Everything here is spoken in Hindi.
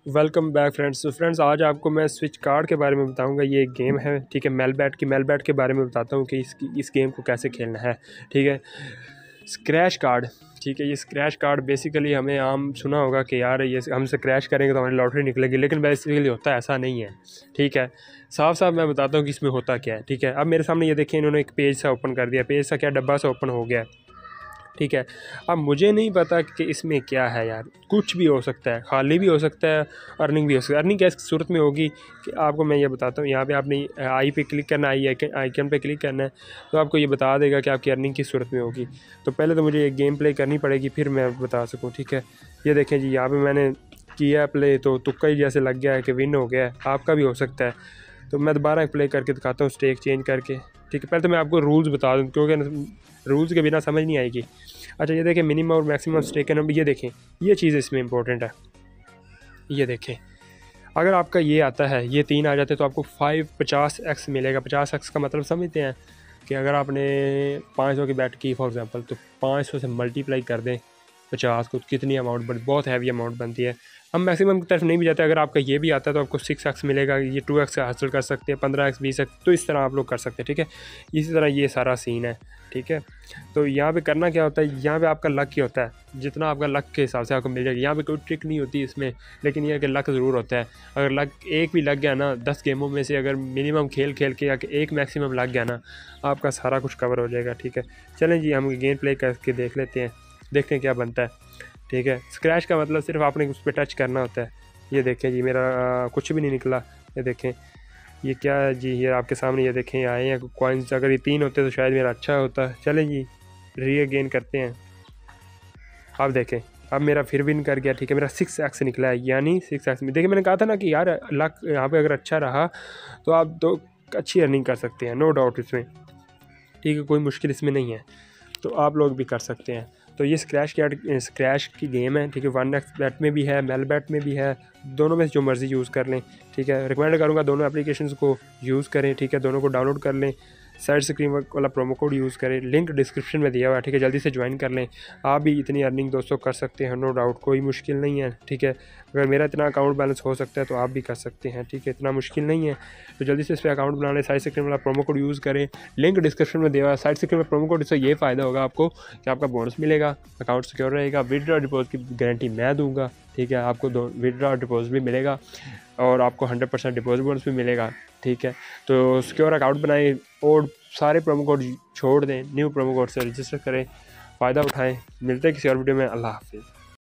Welcome back friends. फ्रेंड्स आज आपको मैं स्विच कार्ड के बारे में बताऊंगा। ये एक गेम है, ठीक है। मेलबैट के बारे में बताता हूँ कि इस गेम को कैसे खेलना है, ठीक है। स्क्रैच कार्ड, ठीक है। ये स्क्रैच कार्ड बेसिकली हमें आम सुना होगा कि यार ये हम स्क्रैच करेंगे तो हमारी लॉटरी निकलेगी, लेकिन बेसिकली होता ऐसा नहीं है, ठीक है। साफ साफ मैं बताता हूँ कि इसमें होता क्या है, ठीक है। अब मेरे सामने ये देखिए, इन्होंने एक पेज सा ओपन कर दिया। पेज सा क्या, डब्बा सा ओपन हो गया, ठीक है। अब मुझे नहीं पता कि इसमें क्या है यार, कुछ भी हो सकता है, खाली भी हो सकता है, अर्निंग भी हो सकता है। अर्निंग कैसे सूरत में होगी कि आपको मैं ये बताता हूँ। यहाँ पे आपने आई पे क्लिक करना, आइकन पे क्लिक करना है, तो आपको ये बता देगा कि आपकी अर्निंग किस सूरत में होगी। तो पहले तो मुझे ये गेम प्ले करनी पड़ेगी, फिर मैं बता सकूँ, ठीक है। ये देखें जी, यहाँ पर मैंने किया प्ले, तो तुक्का ही जैसे लग गया है कि विन हो गया है। आपका भी हो सकता है। तो मैं दोबारा प्ले करके दिखाता हूँ, स्टेक चेंज करके, ठीक है। पहले तो मैं आपको रूल्स बता दूँ, क्योंकि रूल्स के बिना समझ नहीं आएगी। अच्छा, ये देखें मिनिमम और मैक्सिमम स्टेक का नंबर, ये देखें, ये चीज़ इसमें इंपॉर्टेंट है। ये देखें, अगर आपका ये आता है, ये 3 आ जाते हैं, तो आपको 50x मिलेगा। 50x का मतलब समझते हैं कि अगर आपने 500 की बैट की फॉर एग्जांपल, तो 500 से मल्टीप्लाई कर दें 50 को, कितनी अमाउंट बनती, बहुत हैवी अमाउंट बनती है। हम मैक्सिमम की तरफ नहीं भी जाते। अगर आपका ये भी आता है तो आपको 6x मिलेगा। ये 2x हासिल कर सकते हैं, 15x 20x, तो इस तरह आप लोग कर सकते हैं, ठीक है। इसी तरह ये सारा सीन है, ठीक है। तो यहाँ पे करना क्या होता है, यहाँ पे आपका लक ही होता है। जितना आपका लक के हिसाब से आपको मिल जाएगा। यहाँ पे कोई ट्रिक नहीं होती इसमें, लेकिन यह है कि लक ज़रूर होता है। अगर लक एक भी लग गया ना, 10 गेमों में से अगर मिनिमम खेल के या एक मैक्सिमम लग गया ना, आपका सारा कुछ कवर हो जाएगा, ठीक है। चलें जी, हम गेम प्ले करके देख लेते हैं, देखते हैं क्या बनता है, ठीक है। स्क्रैच का मतलब सिर्फ आपने उस पर टच करना होता है। ये देखें जी, मेरा कुछ भी नहीं निकला। ये देखें, ये क्या है जी, ये आपके सामने, ये देखें आए हैं कॉइन्स। अगर ये 3 होते तो शायद मेरा अच्छा होता। चलें जी, री गेन करते हैं। अब देखें, अब मेरा फिर विन कर गया, ठीक है। मेरा 6x निकला है, यानी 6x में देखिए, मैंने कहा था ना कि यार लक यहाँ पे अगर अच्छा रहा तो आप तो अच्छी अर्निंग कर सकते हैं, नो डाउट इसमें, ठीक है। कोई मुश्किल इसमें नहीं है, तो आप लोग भी कर सकते हैं। तो ये स्क्रैच की गेम है, ठीक है। 1x बैट में भी है, मेल बैट में भी है। दोनों में जो मर्ज़ी यूज़ कर लें, ठीक है। रिकमेंड करूँगा दोनों एप्लीकेशंस को यूज़ करें, ठीक है। दोनों को डाउनलोड कर लें, साइड स्क्रीन वाला प्रोमो कोड यूज़ करें, लिंक डिस्क्रिप्शन में दिया हुआ है, ठीक है। जल्दी से ज्वाइन कर लें। आप भी इतनी अर्निंग दोस्तों कर सकते हैं, नो डाउट, कोई मुश्किल नहीं है, ठीक है। अगर मेरा इतना अकाउंट बैलेंस हो सकता है तो आप भी कर सकते हैं, ठीक है। इतना मुश्किल नहीं है। तो जल्दी से इस पर अकाउंट बना लें, साइड स्क्रीन वाला प्रोमो कोड यूज़ करें, लिंक डिस्क्रिप्शन में दिया हुआ है। साइड स्क्रीन में प्रोमो कोड से ये फ़ायदा होगा आपको कि आपका बोनस मिलेगा, अकाउंट सिक्योर रहेगा, विड्रॉ डिपॉजिट की गारंटी मैं दूंगा, ठीक है। आपको विड्रॉ डिपॉजिट भी मिलेगा और आपको 100% डिपॉजिट बोनस भी मिलेगा, ठीक है। तो सिक्योर अकाउंट बनाएं और सारे प्रोमो कोड छोड़ दें, न्यू प्रोमो कोड से रजिस्टर करें, फ़ायदा उठाएं। मिलते हैं किसी और वीडियो में। अल्लाह हाफिज़।